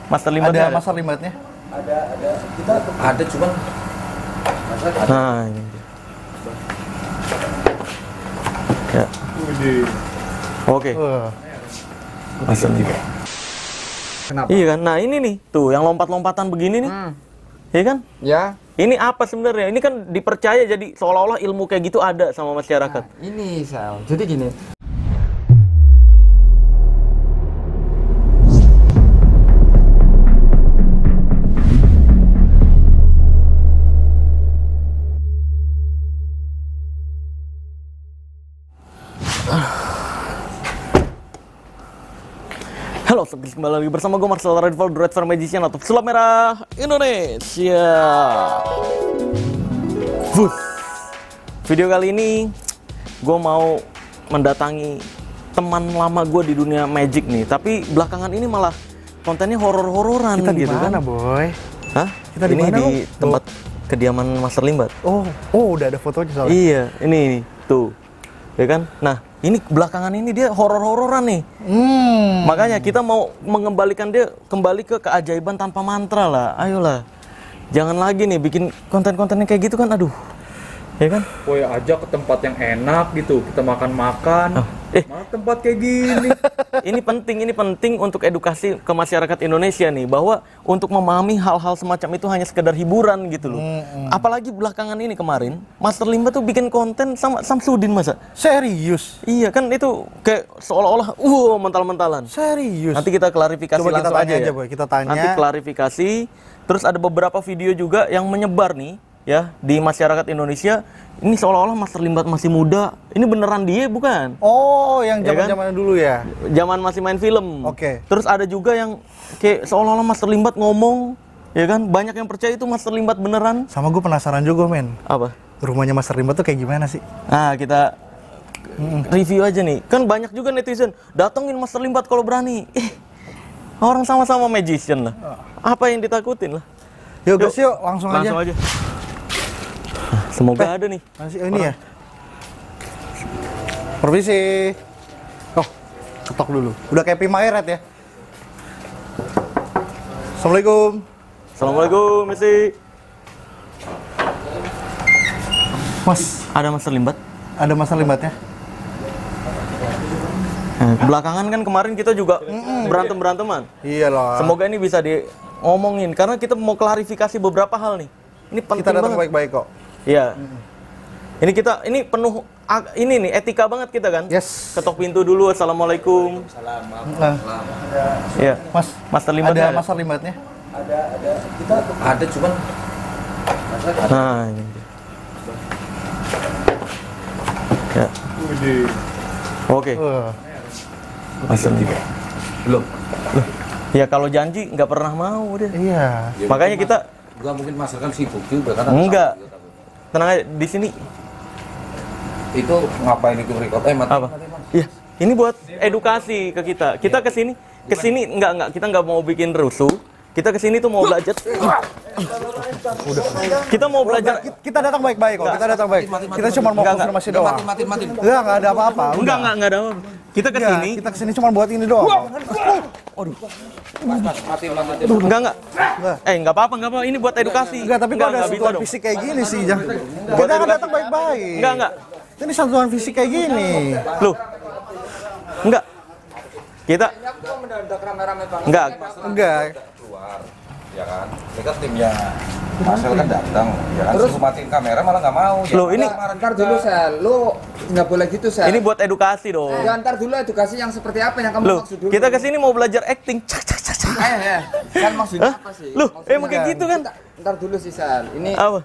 Master limbatnya ada master limbatnya? Ada. Kita ada cuman nah ini dia. Ya. Oke. Master limbat. Kenapa? Iya kan, nah ini nih, tuh yang lompat-lompatan begini nih, iya kan? Ya. Ini apa sebenarnya? Ini kan dipercaya jadi seolah-olah ilmu kayak gitu ada sama masyarakat. Nah, ini Sal. Jadi gini. Halo, kembali lagi bersama gue Marcel Redval, The Red Fire Magician atau Pesulap Merah Indonesia. Video kali ini gue mau mendatangi teman lama gue di dunia magic nih. Tapi belakangan ini malah kontennya horor-hororan gitu kan. Kita di mana, Boy? Hah? Kita di ini mana, di Bro? tempat kediaman Master Limbat. Oh, udah ada fotonya soalnya. Iya, ini tuh. Ya kan? Nah, ini belakangan ini dia horor-hororan nih. Makanya kita mau mengembalikan dia kembali ke keajaiban tanpa mantra lah. Ayolah. Jangan lagi nih bikin konten-kontennya kayak gitu kan. Aduh. Ya kan? Boy aja ke tempat yang enak gitu. Kita makan-makan. Malah tempat kayak gini. Ini penting untuk edukasi ke masyarakat Indonesia nih, bahwa untuk memahami hal-hal semacam itu hanya sekedar hiburan gitu loh. Apalagi belakangan ini kemarin Master Limbat tuh bikin konten sama Samsudin, masa? Serius? Iya kan, itu kayak seolah-olah mental-mentalan. Serius? Nanti kita klarifikasi Coba kita langsung tanya aja, ya. Boy. Kita tanya. Nanti klarifikasi. Terus ada beberapa video juga yang menyebar nih ya di masyarakat Indonesia. Ini seolah-olah Master Limbat masih muda. Ini beneran dia bukan? Oh, yang Ya kan? zaman-zaman dulu ya? Zaman masih main film. Oke. Terus ada juga yang kayak seolah-olah Master Limbat ngomong, ya kan? Banyak yang percaya itu Master Limbat beneran. Sama gue penasaran juga, men. Apa? Rumahnya Master Limbat tuh kayak gimana sih? Nah, kita review aja nih. Kan banyak juga netizen datengin Master Limbat kalau berani. Orang sama-sama magician lah. Apa yang ditakutin lah? Yuk guys, yuk langsung aja. Langsung aja. Semoga ada nih. Masih ini ya? Permisi. Oh, ketok dulu. Udah kayak Pimaeret ya? Assalamualaikum. Assalamualaikum, Messi. Mas, Ada Master Limbat? ada Master Limbatnya? Belakangan kan kemarin kita juga berantem-beranteman. Iya lah. Semoga ini bisa diomongin karena kita mau klarifikasi beberapa hal nih. Ini penting Kita datang banget. baik-baik kok. Iya. Ini penuh ini nih etika banget kita kan. Yes. Ketok pintu dulu. Assalamualaikum. Nah, Iya. Mas, Master Limbatnya ada Master Limbatnya? Kita ada cuman Nah, ini dia. Ya. Oke. Master Limbat. belum. Ya kalau janji nggak pernah mau dia. Iya. Makanya kita Gua mungkin Mas kan sibuk juga kan. enggak. Tenang aja di sini. Itu ngapain itu record? Mati. Apa? Iya, ini buat edukasi ke kita. Kita kesini enggak, kita nggak mau bikin rusuh. Kita kesini tuh mau belajar. Kita mau belajar. Kita datang baik-baik kok. Kita datang baik. Kita cuma mau Enggak, konfirmasi doang. Mati. Enggak ada apa-apa. Enggak ada apa. Kita kesini. Kita kesini cuma buat ini doang. Mati. Enggak. Enggak apa-apa. Ini buat edukasi. Enggak, tapi kok ada bisa sentuhan dong. fisik kayak gini sih, Jang. Kita kan datang baik-baik. Enggak. Ini sentuhan fisik kayak gini. Loh. Enggak. Kita Mendadak rame-rame banget. Enggak. Keluar. Ya kan? Ini kan timnya Marcel kan datang, ya kan? Terus matiin kamera malah nggak mau. Ya, Loh, ini Ntar dulu Sel, lu nggak boleh gitu Sel. ini buat edukasi dong. Ya ntar dulu edukasi yang seperti apa yang kamu Loh, maksud dulu. kita kesini mau belajar acting. Kan maksudnya apa sih? Loh, Maksudnya emang kayak gitu kan? Ntar dulu sih Sel, ini Apa?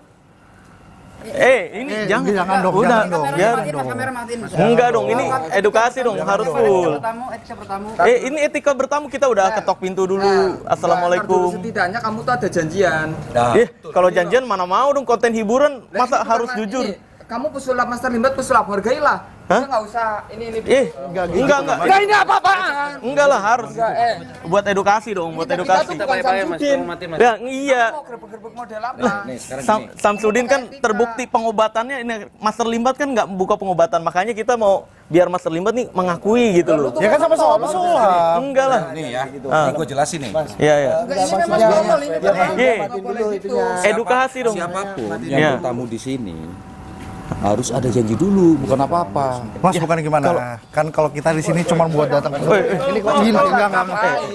Ini jangan dong, udah, jangan dong. biar kamera matiin. enggak dong, ini edukasi dong, harus full. Etika bertamu. Ini etika bertamu, kita udah ketok pintu dulu. Assalamualaikum. Setidaknya kamu tuh ada janjian. Nah, Kalau janjian mana mau dong, konten hiburan masa harus Ini jujur. Kamu pesulap Master Limbat, pesulap hargailah. Hah? Udah nggak usah. Ini Enggak. Enggak, ini apa-apaan? Enggak lah, harus. Enggak, Buat edukasi dong, buat Kita edukasi. tuh bukan Samsudin. Ya, iya. Mau gerbek-gerbek model apa? Nih, sekarang gini. Samsudin kan terbukti pengobatannya, ini Master Limbat kan nggak buka pengobatan, makanya kita mau biar Master Limbat nih mengakui gitu loh. Ya kan sama-sama pesulap. Enggak lah. Nih ya, ini gue jelasin nih. Iya, iya. Enggak, ini memang normal ini. Iya. Nggak boleh gitu. Edukasi dong. Siapapun Iya. yang bertamu di sini harus ada janji dulu, bukan apa-apa. Mas bukan gimana? Kan kalau kita di sini cuma buat datang ke ini kok enggak.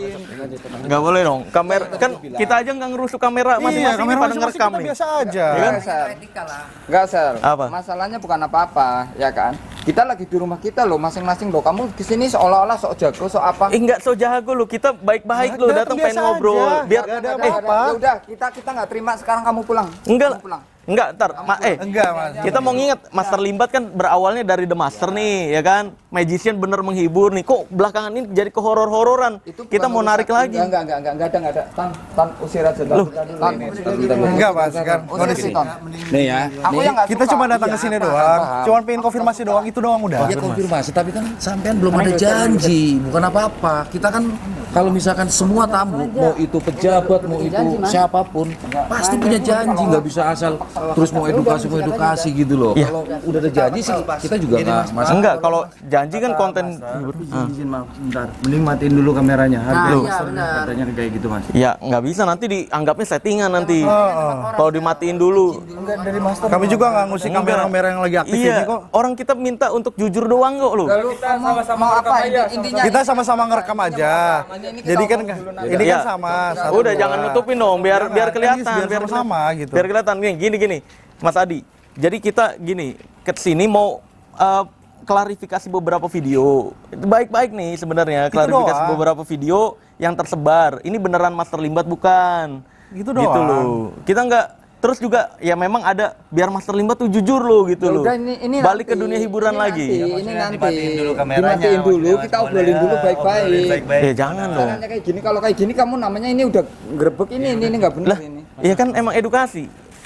Nggak boleh dong. Kamera kan kita aja nggak ngerusuk kamera masing-masing kamera pada masing-masing ngerekam kita nih. biasa aja. Iya kan? Enggak, Sel. Apa? Masalahnya bukan apa-apa, ya kan? Kita lagi di rumah kita loh, masing-masing loh. Kamu di sini seolah-olah sok jago, sok apa? Nggak so jago lo, kita baik-baik lo, datang pengen biasa ngobrol. aja. Biar Nggak ada Ya apa-apa. udah, kita nggak terima. Sekarang kamu pulang. enggak Kamu pulang. enggak ntar Enggak, Mas. kita mau nginget Master Limbat kan berawalnya dari The Master nih, ya kan? Magician bener menghibur nih. Kok belakangan ini jadi ke horor-hororan? Itu Kita bukan mau narik urusan. lagi. Enggak ada. Tan usir aja. Tan. Enggak, Mas, kan. Usir si Ton. Nih ya, Aku yang nggak Kita suka. cuma datang ke sini doang. Cuma pengen konfirmasi doang, itu doang udah. ya konfirmasi, tapi kan sampean belum ada janji, bukan apa-apa. Kita kan kalau misalkan semua tamu, mau itu pejabat, mau itu siapapun, pasti punya janji, nggak bisa asal terus mau edukasi gitu loh. Kalau udah ada janji sih, kita juga nggak masalah. Enggak, kalau janji kan konten Izin maaf, bentar. Mending matiin dulu kameranya. Harga iya, master benar. katanya kayak gitu, Mas. ya nggak bisa, nanti dianggapnya settingan nanti. Kalau dimatiin dulu. Kami juga nggak ngusik kamera-kamera yang lagi aktif ini Iya, kok. orang kita minta untuk jujur doang kok lo. Lalu kamu mau apa? Intinya Kita sama-sama ngerekam aja. Jadi kan ini Iya. kan sama. satu Udah dua. jangan nutupin dong, biar kelihatan, biar sama gitu. Biar kelihatan gini, Mas Adi. Jadi kita gini, ke sini mau klarifikasi beberapa video. Baik-baik nih sebenarnya, klarifikasi doang. beberapa video yang tersebar. Ini beneran Master Limbat bukan? Gitu Gitu doang. loh. Kita nggak terus juga ya memang ada biar Master Limbat tuh jujur loh gitu Ya loh. udah, ini Balik nanti, ke dunia hiburan ini lagi. Ini nanti. dimatiin dulu kameranya, Dimatiin dulu, maksudnya, kita obrolin dulu baik-baik. Jangan dong. Caranya kayak gini, kalau kayak gini kamu namanya ini udah grebek ini nggak benar Lah, ini. iya kan emang edukasi.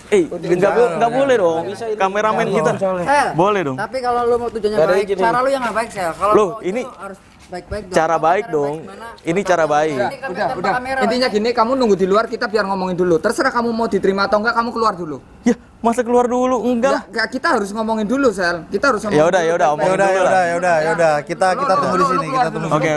Nggak boleh dong. Kameramen kita boleh dong. Tapi kalau lu mau tujuannya baik, cara lu yang nggak baik, Sel. Kalau Loh, mau itu ini harus baik-baik dong. cara Kalau baik cara dong. gimana? Ini cara baik. Udah. Intinya gini, kamu nunggu di luar, kita biar ngomongin dulu. Terserah kamu mau diterima atau enggak, kamu keluar dulu. Ya, masa keluar dulu? Enggak. Enggak, kita harus ngomongin dulu, Sel. Kita harus ngomongin. Ya udah, dulu, baik-baik. omongin dulu lah. Ya udah. Kita tunggu di sini, kita tunggu. Oke.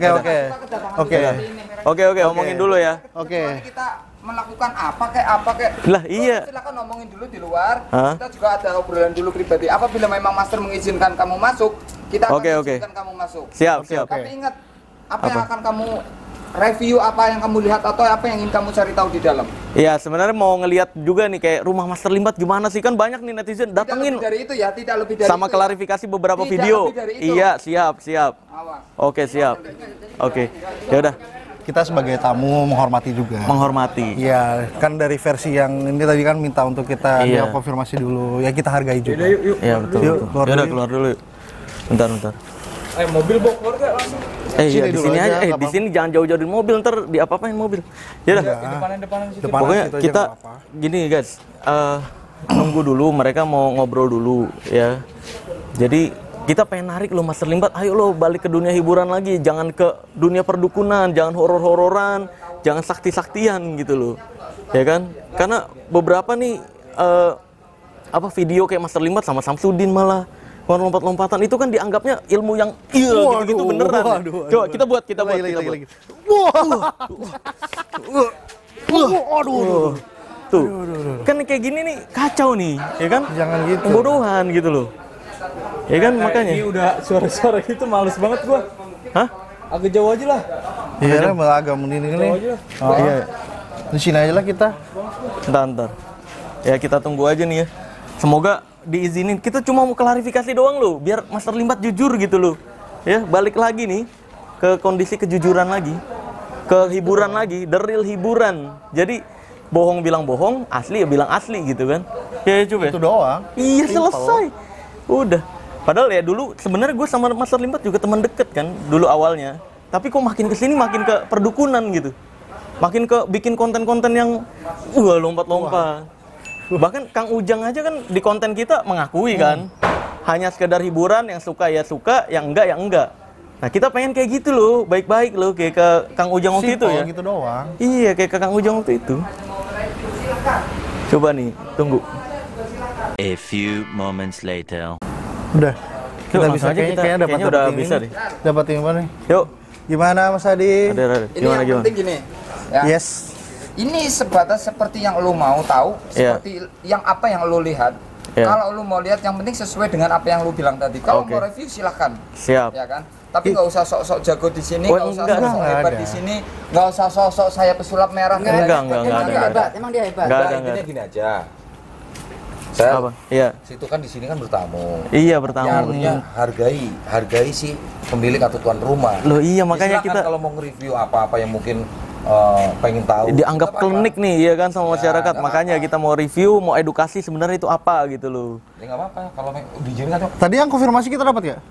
Oke, omongin dulu ya. Oke. Kita melakukan apa kayak Lah, iya. silakan ngomongin dulu di luar. Hah? Kita juga ada obrolan dulu pribadi. Apabila memang master mengizinkan kamu masuk, kita akan Oke. izinkan kamu masuk. Siap. Tapi ingat, apa yang akan kamu review, apa yang kamu lihat atau apa yang ingin kamu cari tahu di dalam. Iya, sebenarnya mau ngelihat juga nih kayak rumah Master Limbat gimana sih, kan banyak nih netizen Tidak datengin lebih dari itu ya, tidak lebih dari sama itu. klarifikasi beberapa Tidak video. lebih dari itu. Iya, siap. Awas. Oke, siap. Oke. Ya udah, Kita sebagai tamu menghormati juga. menghormati. Iya, kan dari versi yang ini tadi kan minta untuk kita Iya. dia konfirmasi dulu. Ya kita hargai juga. Yuk. Iya, betul. Yuk, betul. keluar Ya udah, dulu. keluar dulu yuk. Bentar. Mobil bawa keluar gak langsung? Iya, Sini di dulu sini aja, aja. nggak Di sini jangan jauh-jauh dari mobil, ntar diapa-apain mobil. Ya udah. Depanan situ. Depan Pokoknya situ aja kita nggak apa-apa. gini guys, nunggu dulu mereka mau ngobrol dulu ya. Jadi kita pengen narik lo Master Limbat, ayo lo balik ke dunia hiburan lagi, jangan ke dunia perdukunan, jangan horor-hororan, jangan sakti-saktian gitu loh, ya kan? Karena beberapa nih video kayak Master Limbat sama Samsudin malah lompat-lompatan itu kan dianggapnya ilmu yang gitu beneran. waduh. Coba kita buat. Lagi. Tuh. Kan kayak gini nih kacau nih, ya kan? Jangan gitu. Pembodohan gitu loh. Ya kan makanya. Ini udah suara-suara gitu males banget gua. Hah? Agak jauh aja lah. Iya, malah agak mending ini. Oh, iya. Di sini aja lah kita. Ntar. Ya kita tunggu aja nih ya. Semoga diizinin. Kita cuma mau klarifikasi doang loh, biar Master Limbat jujur gitu loh. Ya, balik lagi nih ke kondisi kejujuran lagi. Ke hiburan lagi, the real hiburan. Jadi bohong bilang bohong, asli ya bilang asli gitu kan. Ya coba. Itu doang. Iya, selesai. Udah. Padahal ya dulu sebenarnya gue sama Master Limbat juga teman deket kan dulu awalnya. Tapi kok makin kesini makin ke perdukunan gitu. Makin ke bikin konten-konten yang lompat-lompat. Bahkan Kang Ujang aja kan di konten kita mengakui kan hanya sekedar hiburan, yang suka ya suka, yang enggak ya enggak. Nah, kita pengen kayak gitu loh, baik-baik loh, kayak ke Kang Ujang waktu itu ya. gitu doang. Iya, kayak ke Kang Ujang waktu itu. Coba nih, tunggu. A few moments later. Udah. Yuk, Kita langsung bisa aja kita, kayaknya kayaknya udah bisa deh. Dapat yang mana nih? Yuk, Gimana Mas Adi? ada. Ini Gimana, yang gimana? penting gini. Ya. Yes. Ini sebatas seperti yang lu mau tahu, Iya. seperti yang apa yang lu lihat. Iya. Kalau lu mau lihat, yang penting sesuai dengan apa yang lu bilang tadi. Kalau Oke. mau review silahkan, Siap. ya kan. Tapi nggak usah sok-sok jago di sini, Oh, nggak usah enggak, sok-sok enggak hebat ada. di sini, nggak usah sok-sok saya pesulap merah. Enggak, enggak Emang ada, dia enggak ada. hebat, emang dia hebat. Enggak ada, Nah, enggak intinya ada. gini aja. Saya Apa? Iya. situ kan di sini kan bertamu. Iya, Ya, pertama. harusnya hargai si pemilik atau tuan rumah. Loh iya, Ya, makanya silakan kita kalau mau nge-review apa-apa yang mungkin pengen tahu. dianggap nggak apa-apa. klinik nih, ya kan, sama Ya, masyarakat. nggak Makanya apa-apa. kita mau review, mau edukasi sebenarnya itu apa gitu loh. Ya nggak apa-apa kalau diizinkan Cok. Tadi yang konfirmasi kita dapat ya?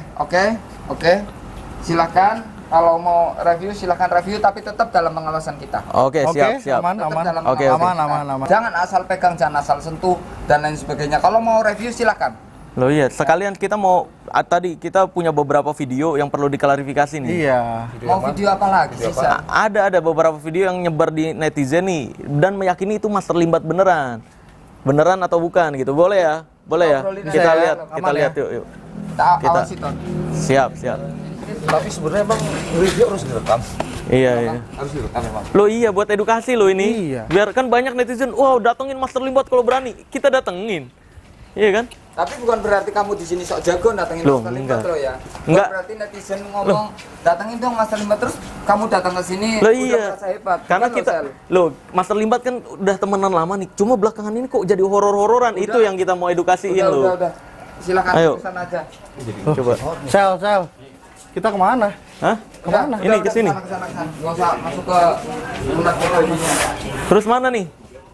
Oke. Silakan. Kalau mau review silahkan review, tapi tetap dalam pengawasan kita. Oke, siap, siap. Aman, Tetap aman. dalam Oke, pengawasan oke. kita. Aman. Jangan asal pegang, jangan asal sentuh dan lain sebagainya. Kalau mau review silahkan. Loh iya, sekalian kita mau tadi kita punya beberapa video yang perlu diklarifikasi nih. Iya. Mau video apa lagi sih? Sal? Ada beberapa video yang nyebar di netizen nih dan meyakini itu Master Limbat beneran. Beneran atau bukan gitu. Boleh ya? Boleh ya? Ngobrolin Kita aja, lihat, aman kita ya? lihat yuk. Kita Kita- awasi Ton. Siap, siap. Tapi sebenarnya emang review harus direkam. Iya, iya. Harus direkam memang. Loh iya, buat edukasi loh ini. Iya. Biar kan banyak netizen, wow datengin Master Limbat kalau berani. Kita datengin. Iya kan? Tapi bukan berarti kamu di sini sok jago datengin Loh, Master Limbat enggak. loh ya. Enggak. Bukan berarti netizen ngomong datengin dong Master Limbat terus kamu datang ke sini Loh udah iya. merasa hebat. Karena Bukan kita loh, Sal. loh Master Limbat kan udah temenan lama nih. Cuma belakangan ini kok jadi horor-hororan. Itu yang kita mau edukasiin loh. udah. Silakan Ayo. pesan aja. Coba. Sel. Kita kemana? Hah? Kemana? Ini ke sini. Kesana. Nggak usah masuk ke tempat pribadinya. Terus mana nih?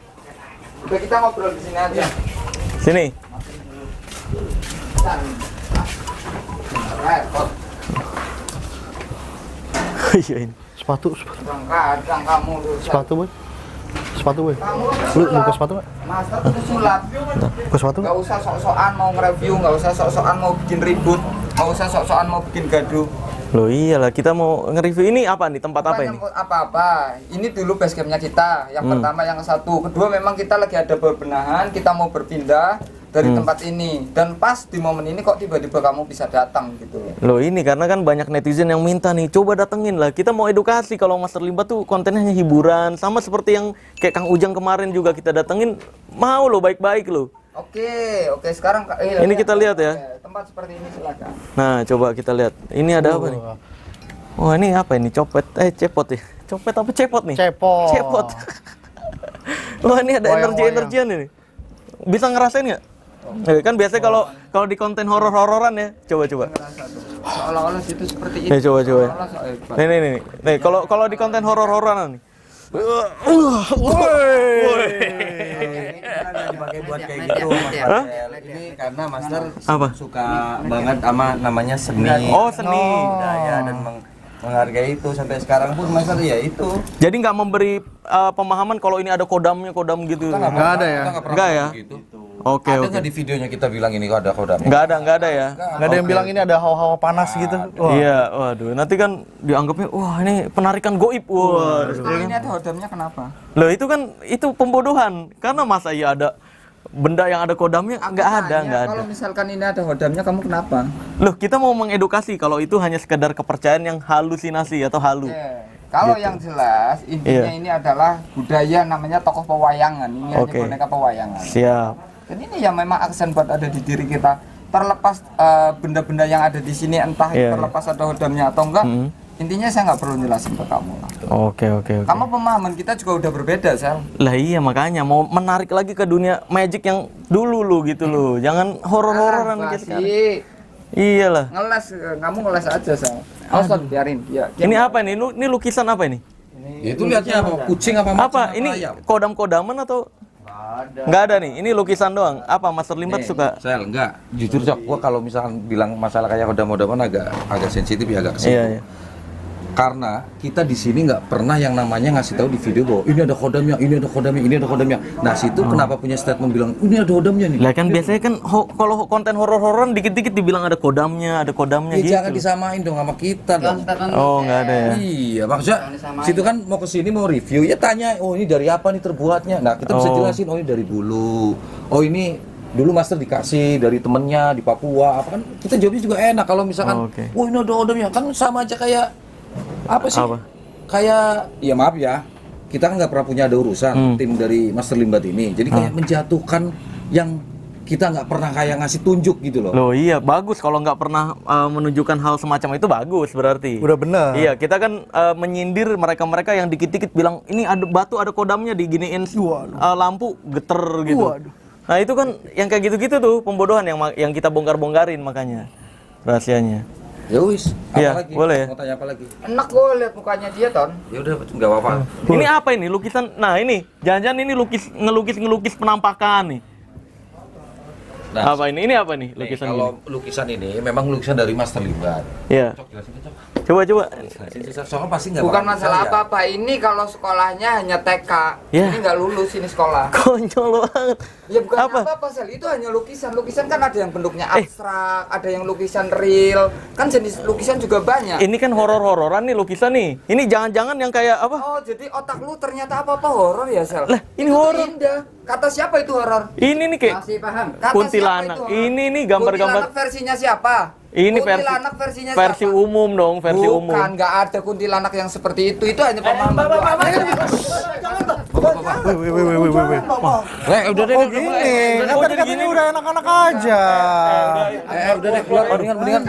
Udah kita ngobrol di sini aja. Sini. Repot. Iya ini. Sepatu. Kadang kamu tuh. Sal. Sepatu, boy. Kamu Lu buka sepatu nggak? Master itu sulap. Buka sepatu nggak? Nggak usah sok-sokan mau nge-review, nggak usah sok-sokan mau bikin ribut, nggak usah sok-sokan mau bikin gaduh. Loh iyalah, kita mau nge-review ini apa nih? Tempat apa Bukan ini? nyangkut apa-apa. Ini dulu base campnya kita. Yang pertama, yang satu. Kedua, memang kita lagi ada perbenahan. Kita mau berpindah dari tempat ini. Dan pas di momen ini kok tiba-tiba kamu bisa datang gitu. Loh ini karena kan banyak netizen yang minta nih, coba datengin lah. Kita mau edukasi kalau Master Limbat tuh kontennya hanya hiburan. Sama seperti yang kayak Kang Ujang kemarin juga kita datengin. Mau loh, baik-baik loh. Oke. Sekarang Ini kita lihat ya. Oke, tempat seperti ini silakan. Nah, coba kita lihat. Ini ada apa nih? Wah, ini apa ini? Cepot ya? Copet apa cepot nih? Cepot. Wah, ini ada Wayang-wayang. energi-energian ini. Bisa ngerasain nggak? Kan biasanya kalau di konten horor-hororan ya. Coba. Seolah-olah situ seperti itu. Nih, coba. Seolah-olah sok hebat. Nih. Nih, kalau di konten horor-hororan nih. Dipakai buat kayak Media, gitu, media. Mas. Hah? Ini karena Master Apa? suka banget sama namanya seni. Oh, seni. Budaya dan menghargai itu sampai sekarang pun Master ya itu. Jadi nggak memberi pemahaman kalau ini ada kodam gitu. Nggak ada ya? Nggak ya? Oke, Ada oke. nggak di videonya kita bilang ini kok ada kodam? Nggak ada ya? Nggak ada yang bilang ini ada hawa-hawa panas gitu. Wah. Iya, waduh. Nanti kan dianggapnya, wah ini penarikan goib. Wah. Kalau ini ada hodamnya kenapa? Loh itu kan itu pembodohan. Karena masa iya ada benda yang ada kodamnya? Aku Nggak ada. tanya, Kalau misalkan ini ada hodamnya, kamu kenapa? Loh kita mau mengedukasi kalau itu hanya sekedar kepercayaan yang halusinasi atau halu. Kalau Gitu. yang jelas intinya Iya. ini adalah budaya namanya tokoh pewayangan. Ini Oke. hanya boneka pewayangan. Siap. Dan ini yang memang aksen buat ada di diri kita. Terlepas benda-benda yang ada di sini entah Iya, terlepas ada hodamnya atau enggak, Mhm. intinya saya nggak perlu jelasin ke kamu lah. Oke. Kamu pemahaman kita juga udah berbeda, Sel. Lah iya makanya mau menarik lagi ke dunia magic yang dulu lo gitu loh. Jangan horor-hororan kayak sekarang. Iyalah. Ngeles, kamu ngeles aja, Sel. Awas, biarin. Ya, Ini apa ini? Ini lukisan apa ini? Ya, itu lihatnya apa? Kucing apa? Apa? Ini kodam-kodaman atau? Nggak ada nih. Ini lukisan doang. Apa Master Limbat suka? Sel, enggak. Jujur Cok, gua kalau misalkan bilang masalah kayak kodam-kodaman agak sensitif ya, agak Iya. Karena kita di sini nggak pernah yang namanya ngasih tahu di video bahwa ini ada kodamnya, ini ada kodamnya, ini ada kodamnya. Nah situ kenapa punya statement bilang ini ada kodamnya nih? Lah kan biasanya kan kalau konten horor-hororan dikit-dikit dibilang ada kodamnya Ya gitu. jangan disamain dong sama kita dong. Oh nggak ada ya. Iya, maksudnya situ kan mau kesini mau review ya tanya, oh ini dari apa nih terbuatnya. Nah kita bisa jelasin, oh ini dari bulu, oh ini dulu master dikasih dari temennya di Papua, apa kan kita jawabnya juga enak. Kalau misalkan, oh ini ada kodamnya, kan sama aja kayak apa sih? Kayak, ya maaf ya, kita kan nggak pernah punya ada urusan tim dari Master Limbat ini, jadi kayak menjatuhkan yang kita nggak pernah kayak ngasih tunjuk gitu loh. Loh iya, bagus kalau nggak pernah menunjukkan hal semacam itu bagus berarti. Udah bener. Iya, kita kan menyindir mereka-mereka yang dikit-dikit bilang ini ada batu, ada kodamnya, diginiin lampu geter gitu. Waduh. Nah itu kan yang kayak gitu-gitu tuh pembodohan yang kita bongkar-bongkarin makanya rahasianya. Ya wis, Iya, lagi? boleh. Mau tanya apa lagi? Enak gue lihat mukanya dia, Ton. Ya udah, nggak apa-apa. Ini apa ini lukisan? Nah ini jangan-jangan ini ngelukis penampakan nih. Nah, Apa ini? Ini apa nih nih, lukisan kalau ini? lukisan ini memang lukisan dari Master Limbat. Iya. Cok, jelasin Cok. Coba. Soalnya pasti nggak Bukan bakal masalah percaya. apa-apa, ini kalau sekolahnya hanya TK, Ya. ini nggak lulus ini sekolah. Konyol banget. Ya bukan Apa? apa-apa, Sel. Itu hanya lukisan. Lukisan kan ada yang bentuknya abstrak, ada yang lukisan real. Kan jenis lukisan juga banyak. Ini kan horor-hororan nih lukisan nih. Ini jangan-jangan yang kayak apa? Oh, jadi otak lu ternyata apa-apa horor ya, Sel? Lah, ini Itu tuh horor. indah. Kata siapa itu horor? Ini nih kayak Masih paham? Kata kuntilanak. siapa itu horor? Ini nih gambar-gambar. Kuntilanak versinya siapa? Ini Kuntilanak versinya versi siapa? umum dong, versi umum. Bukan, nggak ada kuntilanak yang seperti itu. Itu hanya pemahaman lu aja. Udah deh, Oh gini, kan tadi katanya udah anak-anak aja. udah deh, keluar mendingan.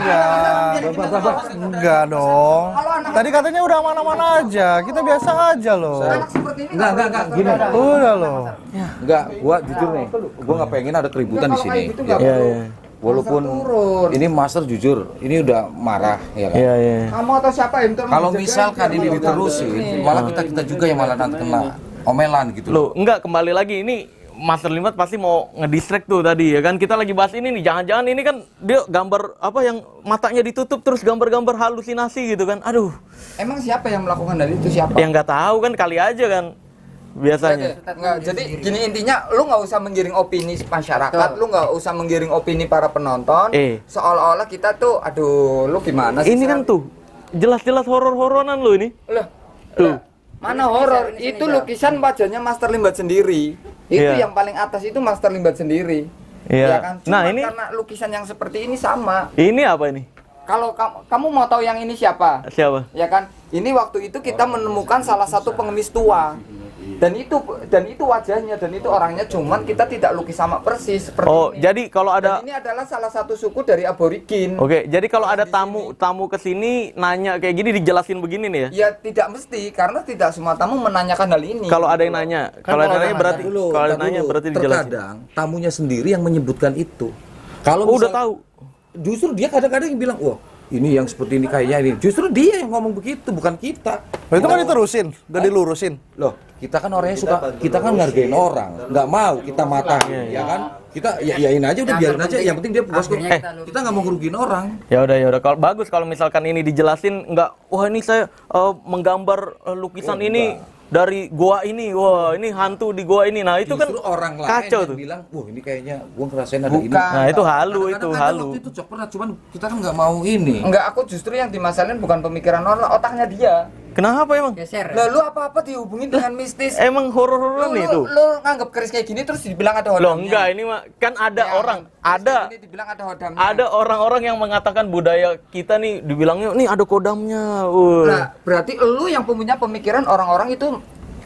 Enggak dong. Tadi katanya udah aman-aman aja. Kita biasa aja loh. Anak seperti ini Enggak, gini. Udah loh. Enggak, gua jujur nih, gua nggak pengen ada keributan di sini. gitu Ya, Iya, iya. walaupun ini Master jujur, ini udah marah ya kan. Iya, iya. Kamu atau siapa yang Kalau misalkan ini diterusin, malah kita juga yang malah nanti kena omelan gitu Loh, enggak, kembali lagi ini Master Limbat pasti mau ngedistract tuh tadi ya kan. Kita lagi bahas ini nih, jangan-jangan ini kan dia gambar apa yang matanya ditutup terus gambar-gambar halusinasi gitu kan. Aduh, Emang siapa yang melakukan dari itu siapa? yang nggak tahu kan kali aja kan biasanya. Nggak, jadi gini intinya, lu nggak usah menggiring opini masyarakat, lu nggak usah menggiring opini para penonton, seolah-olah kita tuh, aduh, lu gimana sih? Ini kan tuh jelas-jelas horor-horonan lo ini. Loh, Tuh. mana horor? Itu lukisan wajahnya Master Limbat sendiri. Itu Iya. yang paling atas itu Master Limbat sendiri. Iya. Ya kan? Nah, Cuma ini karena lukisan yang seperti ini sama. ini apa ini? Kalau kamu mau tahu yang ini siapa? Siapa? Ya kan? Ini waktu itu kita menemukan salah satu pengemis tua. Dan itu wajahnya dan itu orangnya, cuman kita tidak lukis sama persis seperti Oh, ini. jadi kalau ada Dan ini adalah salah satu suku dari aborigin. Oke, jadi kalau ada tamu kesini nanya kayak gini dijelasin begini nih ya? Ya tidak mesti, karena tidak semua tamu menanyakan hal ini. Kalau ada yang nanya, kalau ada yang nanya berarti kalau ada yang nanya berarti dijelasin. Terkadang tamunya sendiri yang menyebutkan itu. Kalau Oh, udah misal- tahu. Justru dia kadang-kadang yang bilang, wah ini yang seperti ini kayaknya ini. Justru dia yang ngomong begitu, bukan kita. Nah, itu kan diterusin, gak dilurusin. Loh, kita kan orangnya suka, kita kan ngargain orang, nggak mau kita matahin, ya kan? Kita yain aja, udah biarin aja. Yang penting dia puas kok. Kita nggak mau ngerugiin orang. Ya udah. Kalau bagus kalau misalkan ini dijelasin nggak, wah ini saya menggambar lukisan ini dari goa ini, wah ini hantu di goa ini. Nah itu Justru kan orang lain kacau yang tuh. bilang, wah ini kayaknya gua ngerasain ada ini. Bukan. Nah itu halu, itu Kadang-kadang halu. waktu itu Cok, pernah, cuman kita kan nggak mau ini. Enggak, aku justru yang dimasalahin bukan pemikiran orang, otaknya dia. Kenapa emang? Geser. Lalu apa-apa dihubungin dengan mistis. Emang horor-hororan Lu, itu? lu nganggap keris kayak gini terus dibilang ada hodamnya. Loh enggak, ini mah kan ada Ya, orang, keris ada kayak gini dibilang ada hodamnya. ada orang-orang yang mengatakan budaya kita nih dibilangnya nih ada kodamnya. Nah, berarti lu yang punya pemikiran orang-orang itu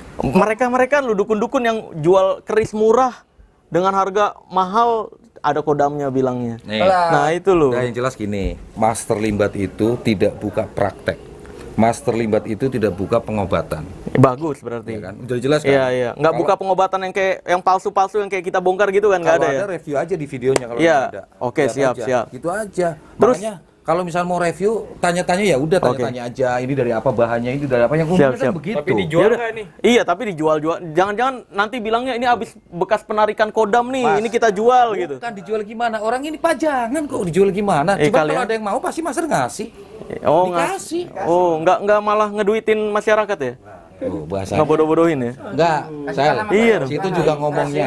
Mereka lu dukun-dukun yang jual keris murah dengan harga mahal ada kodamnya bilangnya. Nih. Nah itu loh. Nah, yang jelas gini, Master Limbat itu tidak buka praktek. Master Limbat itu tidak buka pengobatan, Bagus berarti. ya kan? Udah jelas kan? Iya. Nggak buka pengobatan yang kayak yang palsu-palsu yang kayak kita bongkar gitu kan, nggak Kalau ada ya? ada review aja di videonya kalau Iya. nggak ada. Oke, Lihat siap. aja. Gitu aja. Terus- Makanya kalau misal mau review, tanya-tanya ya udah tanya-tanya aja. Ini dari apa bahannya, ini dari apa yang umumnya kan Siap. begitu. Tapi dijual Yaudah. nggak nih? Iya, tapi dijual-jual. Jangan-jangan nanti bilangnya ini habis bekas penarikan kodam nih, Mas, ini kita jual gitu. Bukan dijual gimana? Orang ini pajangan kok dijual gimana? Coba Kalian- kalau ada yang mau pasti Master ngasih. Oh, Dikasih. Oh, nggak malah ngeduitin masyarakat ya? Oh, bahasa. Nggak bodoh-bodohin ya? Enggak, Sel. Iya dong. Situ juga ngomongnya.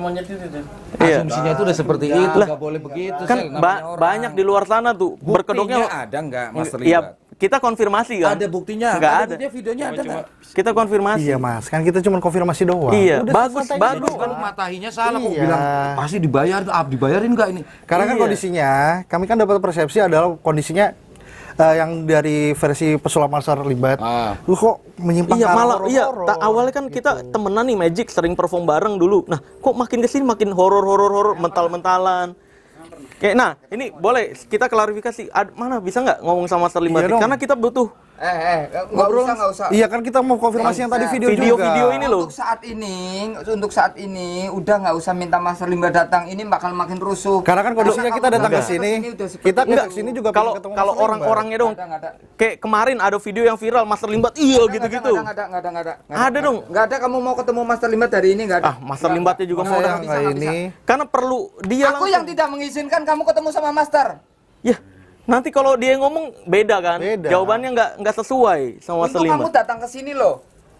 Iya. Asumsinya itu udah seperti itu, nggak boleh begitu. Kan Sel, namanya orang. banyak di luar sana tuh berkedoknya. Buktinya ada nggak, Mas Iya, terlibat? kita konfirmasi kan? Ada buktinya. Nggak ada. Buktinya, videonya ada nggak? Kita konfirmasi. Iya mas, kan kita cuma konfirmasi doang. Iya, Udah bagus, selesai bagus. gitu Kalau doang. matahinya salah kok Iya. bilang pasti dibayar, dibayarin nggak ini? Karena kan Iya. kondisinya, kami kan dapat persepsi adalah kondisinya yang dari versi pesulap Mas terlibat. Lu kok menyimpang Iya ke arah malah iya horor-horor. awalnya kan kita temenan nih Magic sering perform bareng dulu. Nah, kok makin kesini makin horor mental-mentalan. Kayak nah, ini boleh kita klarifikasi. Mana bisa nggak ngomong sama Mas Terlibat? Iya dong. Karena kita butuh nggak usah. Iya kan kita mau konfirmasi yang tadi video Video-video juga. ini loh. Untuk saat ini udah nggak usah minta Mas Limba datang, ini bakal makin rusuh. Karena kan kondisinya kita datang ke Udah. sini, Udah seperti kita Enggak, ke sini juga kalau pengen ketemu kalau Mas Terlibat. orang-orangnya dong. Nggak ada. Kayak kemarin ada video yang viral Mas Terlibat iya gitu-gitu. Nggak ada. Ada dong. Nggak ada, kamu mau ketemu Mas Terlibat hari ini nggak ada. Ah, Mas Terlibatnya juga mau Saya datang. nggak ini. Karena perlu dia Aku yang tidak mengizinkan kamu ketemu sama Master. Ya, nanti kalau dia ngomong beda kan? Beda. Jawabannya nggak sesuai sama Mas Untuk kamu Terlibat. datang ke sini loh.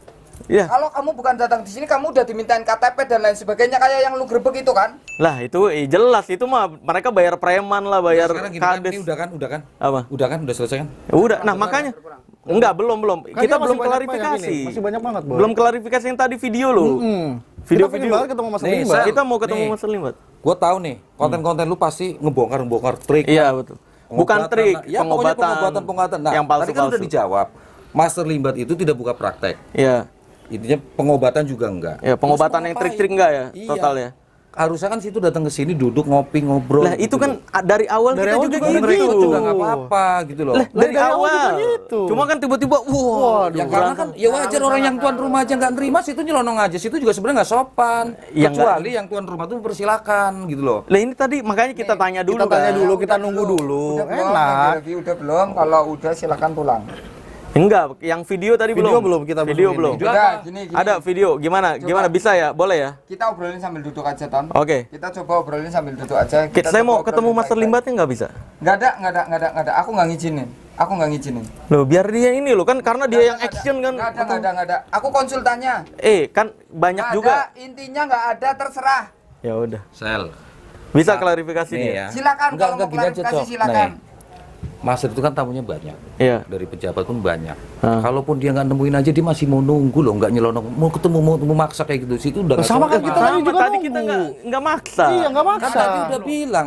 Ya. Kalau kamu bukan datang di sini, kamu udah dimintain KTP dan lain sebagainya kayak yang lu grebek itu kan? Lah itu jelas itu mah mereka bayar preman lah, bayar Sekarang gini kan, kades. ini udah kan? Apa? Udah kan? Udah selesai kan? Ya udah, nah makanya enggak belum. Kan Kita dia masih belum banyak klarifikasi. ini, masih banyak banget, Boy. Belum klarifikasi yang tadi video loh. Kita pengen banget ketemu Mas Nih, Terlibat. Sel. Kita mau ketemu Nih. Mas Terlibat. Gue tahu nih, konten-konten lu pasti ngebongkar trik. Iya betul. Bukan Pengobatan, trik, ya, pokoknya pengobatan. Nah, yang tadi kan udah palsu-palsu. dijawab. Mas Terlibat itu tidak buka praktek. Iya. Intinya pengobatan juga enggak. Ya, pengobatan Terus yang mau trik-trik ngapain? enggak ya? Iya. Total ya. Harusnya kan situ datang ke sini duduk ngopi ngobrol. Lah itu kan dari awal Dari kita awal juga juga gitu. mereka juga nggak apa-apa gitu loh. Lah, dari awal awal. juga gitu. Cuma kan tiba-tiba wah, Ya karena kan ya wajar orang yang tuan rumah aja nggak nerima, situ nyelonong aja, situ juga sebenarnya nggak sopan. Ya, Kecuali yang tuan rumah tuh persilakan gitu loh. Lah ini tadi makanya kita tanya dulu Kita tanya kan. dulu, kita nunggu dulu. Udah belum? Enak. Yang review udah belum? Kalau udah silakan pulang. Enggak, yang video tadi Video belum. belum, kita video belum belum. Udah, gini. Ada video, gimana? Gimana bisa ya? Boleh ya? Kita obrolin sambil duduk aja, Ton. Oke. Kita coba obrolin sambil duduk aja. Saya mau ketemu Mas Terlibatnya nggak bisa? Nggak ada. Aku nggak ngizinin. Loh, biar dia ini loh kan karena dia yang action kan. Nggak ada. Aku konsultannya. Kan banyak Nggak juga. ada, intinya nggak ada, terserah. Ya udah. Sel. Bisa klarifikasi Nih nih. ya. Silakan, kalau mau gini aja, klarifikasi, Cok. silakan. Nih, Mas itu kan tamunya banyak. Iya. Dari pejabat pun banyak. Hah. Kalaupun dia nggak nemuin aja dia masih mau nunggu loh, nggak nyelonong, mau ketemu mau maksa kayak gitu. Situ udah nggak Sama kan sopan. kita tadi juga Tadi nunggu. kita nggak maksa. Iya, nggak Kan maksa. tadi udah bilang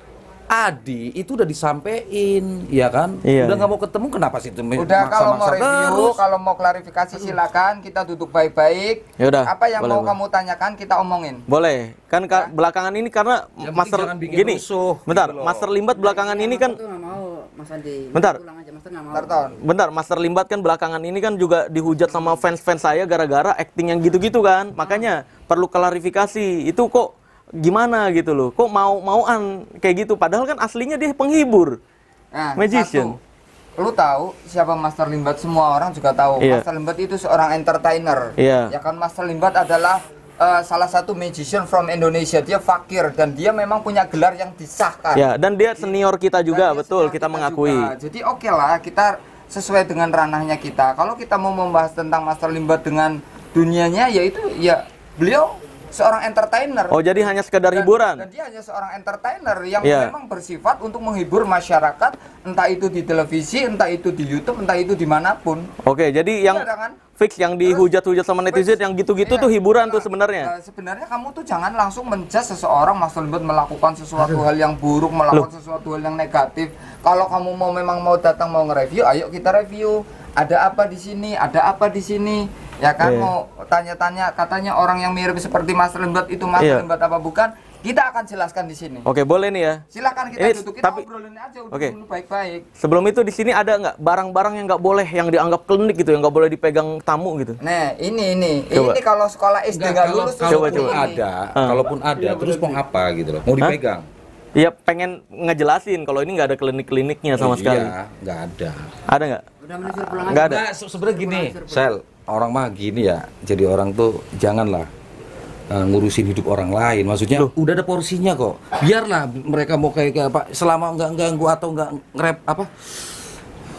Adi itu udah disampein, ya kan? Iya. Udah nggak mau ketemu, kenapa sih itu Udah, kalau mau maksa-maksa review, terus? kalau mau klarifikasi silakan, kita duduk baik-baik. Yaudah, Apa yang boleh, mau boleh. kamu tanyakan kita omongin. Boleh. Kan belakangan ini karena Yang penting Master jangan bikin gini. rusuh, Bentar, gitu loh. Master Limbat belakangan ini kan Master tuh nggak mau, Mas Andi. Bentar. Pulang aja, Master nggak mau. Ntar, Ton. Bentar, Master Limbat kan belakangan ini kan juga dihujat sama fans-fans saya gara-gara acting yang gitu-gitu kan. Makanya perlu klarifikasi. Itu kok gimana gitu loh. Kok mau-mauan kayak gitu padahal kan aslinya dia penghibur. Nah, Magician. satu, lu tahu siapa Master Limbat? Semua orang juga tahu. Iya. Master Limbat itu seorang entertainer. Iya. Ya kan, Master Limbat adalah salah satu magician from Indonesia. Dia fakir dan dia memang punya gelar yang disahkan. Ya, dan dia senior kita juga, Dan dia betul, senior kita mengakui. juga. Jadi oke lah, kita sesuai dengan ranahnya kita. Kalau kita mau membahas tentang Master Limbat dengan dunianya, yaitu ya beliau seorang entertainer. Oh, jadi hanya sekedar hiburan. Dan dia hanya seorang entertainer yang Iya. memang bersifat untuk menghibur masyarakat, entah itu di televisi, entah itu di YouTube, entah itu dimanapun. Oke, jadi yang Iya, kan? fix yang dihujat-hujat sama netizen yang gitu-gitu Iya. tuh hiburan tuh sebenarnya. Sebenarnya kamu tuh jangan langsung menjudge seseorang Master Limbat melakukan sesuatu hal yang buruk, melakukan sesuatu hal yang negatif. Kalau kamu memang mau datang mau nge-review, ayo kita review. Ada apa di sini? Ada apa di sini? Ya kan, Iya. mau tanya-tanya katanya orang yang mirip seperti Master Limbat itu Master Iya. Limbat apa bukan? Kita akan jelaskan di sini. Oke, boleh nih ya. Silakan kita Ini, duduk, kita tapi- obrolin aja udah Oke. dulu baik-baik. Sebelum itu di sini ada nggak barang-barang yang nggak boleh yang dianggap klinik gitu, yang nggak boleh dipegang tamu gitu? Nah, ini Coba. kalau sekolah SD Enggak, nggak kalau, lulus tuh Coba, kalaupun seperti ini. ada, kalaupun ada, terus mau apa gitu loh? Mau dipegang? Iya, pengen ngejelasin kalau ini nggak ada klinik-kliniknya sama sekali. Iya, nggak ada. Ada nggak? Udah menyusul pulang aja. Nggak ada. Nah, sebenarnya gini, Sel, orang mah gini ya. Jadi orang tuh janganlah ngurusin hidup orang lain. Maksudnya udah ada porsinya kok. Biarlah mereka mau kayak apa, selama nggak ganggu atau nggak ngerep apa,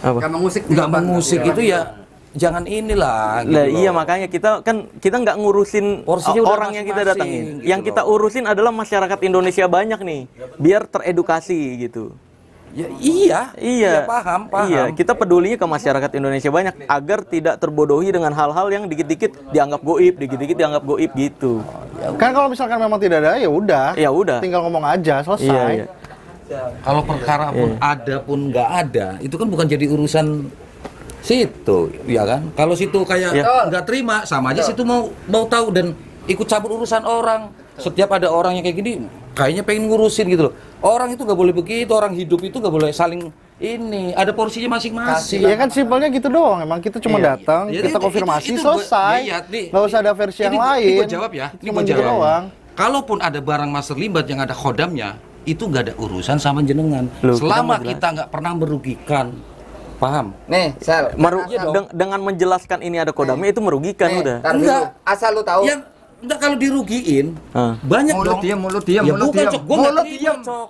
Apa? Nggak mengusik itu ya jangan inilah gitu Lah loh. iya makanya kita nggak ngurusin Porsinya udah orang yang kita masing-masing, datangin. gitu Yang kita loh. urusin adalah masyarakat Indonesia banyak nih, biar teredukasi gitu. Ya, iya, paham. Iya, kita pedulinya ke masyarakat Indonesia banyak agar tidak terbodohi dengan hal-hal yang dikit-dikit dianggap goib, dikit-dikit dianggap goib gitu. Kan kalau misalkan memang tidak ada, ya udah. Ya udah. Tinggal ngomong aja, selesai. Iya. Kalau perkara pun ada pun nggak ada, itu kan bukan jadi urusan situ, ya kan? Kalau situ kayak nggak terima, sama aja situ mau tahu dan ikut campur urusan orang. Setiap ada orang yang kayak gini, kayaknya pengen ngurusin gitu loh. Orang itu nggak boleh begitu, orang hidup itu nggak boleh saling ini. Ada porsinya masing-masing. Ya kan simpelnya gitu doang. Emang kita cuma datang, Jadi kita konfirmasi, itu selesai. Nggak usah ada versi yang lain. Ini gue jawab ya. Ini Cuma gue gitu jawab. doang. Kalaupun ada barang master limbat yang ada khodamnya, itu nggak ada urusan sama jenengan. Loh, Selama kita kita nggak pernah merugikan, paham? Nih, Sel. Dengan menjelaskan ini ada kodamnya itu merugikan udah. Ntar dulu. Enggak. Asal lu tahu. Yang enggak kalau dirugiin, Hah. banyak Mulut dong. diem, mulut diem, Ya mulut bukan, diem. Cok. Gua nggak Mulut terima, diem. Cok.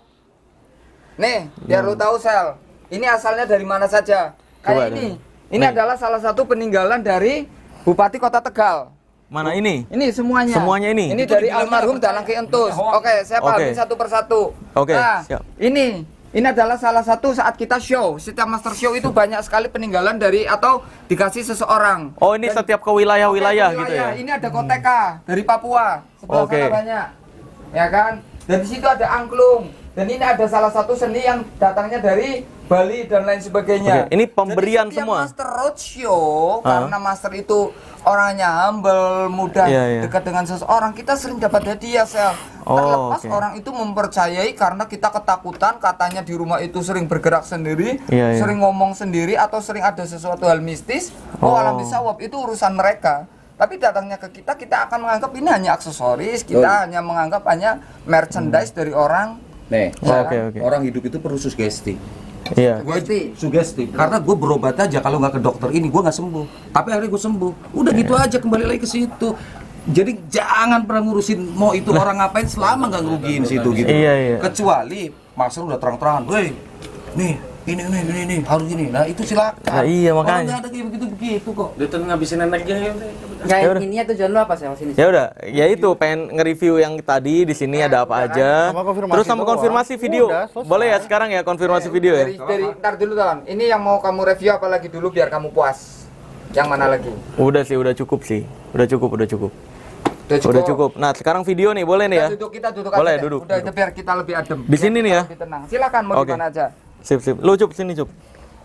Nih, biar lu tahu, Sel. Ini asalnya dari mana saja. Coba, Kayak ini. Ini adalah salah satu peninggalan dari Bupati Kota Tegal. Mana ini? Ini semuanya. Semuanya ini? Ini Itu dari dibilangnya almarhum apa? Dalang Ki Entus. Oke, saya pahamin satu persatu. Oke, Nah, siap. ini adalah salah satu saat kita show. Setiap master show itu banyak sekali peninggalan dari atau dikasih seseorang. Oh, ini setiap ke wilayah-wilayah Oke, gitu ya. Ini ada koteka dari Papua. Sebelah Oke. sana banyak. Ya kan? Dan di situ ada angklung. Dan ini ada salah satu seni yang datangnya dari Bali dan lain sebagainya. Oke, ini pemberian Jadi setiap semua. Master Roadshow, karena Master itu orangnya humble, mudah Iya, iya. dekat dengan seseorang, kita sering dapat hadiah, Sel. Oh, Terlepas oke. orang itu mempercayai karena kita ketakutan, katanya di rumah itu sering bergerak sendiri, Iya, iya. sering ngomong sendiri, atau sering ada sesuatu hal mistis. Oh. Alam bisawab itu urusan mereka. Tapi datangnya ke kita, kita akan menganggap ini hanya aksesoris, kita hanya menganggap hanya merchandise dari orang. Nih, Oke. orang hidup itu perlu sugesti. Iya. Sugesti. Karena gue berobat aja kalau nggak ke dokter ini gue nggak sembuh. Tapi akhirnya gue sembuh. Udah gitu aja, kembali lagi ke situ. Jadi jangan pernah ngurusin mau itu orang ngapain selama nggak ngerugiin situ gitu. Iya. Kecuali master udah terang-terangan, woi, nih ini harus gini. Nah itu silakan. Nah, iya, Orang makanya. nggak ada kayak begitu kok. Dia tuh ngabisin energi ya. Enggak, ininya tujuan lu apa sih sini? Ya udah, ya itu pengen nge-review yang tadi di sini ada apa aja. Sama konfirmasi Terus sama doang. konfirmasi video. Udah, selesai. Boleh ya sekarang ya konfirmasi video ya? Dari ntar dulu Tan. Ini yang mau kamu review apa lagi dulu biar kamu puas. Yang mana lagi? Udah sih, udah cukup sih. Udah cukup. Udah Cukup. Nah, sekarang video nih, boleh nih ya? Kita duduk Boleh, aja deh. duduk. Udah itu biar kita lebih adem. Di sini nih ya? Lebih tenang. Silakan mau Oke. di mana aja. Sip. Lu Cup sini, Cup.